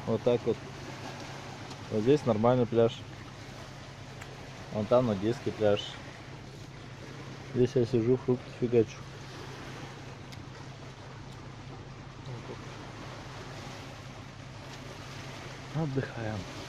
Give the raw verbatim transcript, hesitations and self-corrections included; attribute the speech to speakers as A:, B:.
A: Вот так вот. Вот здесь нормальный пляж. Вон там нудистский пляж. Здесь я сижу, фрукты фигачу. Отдыхаем.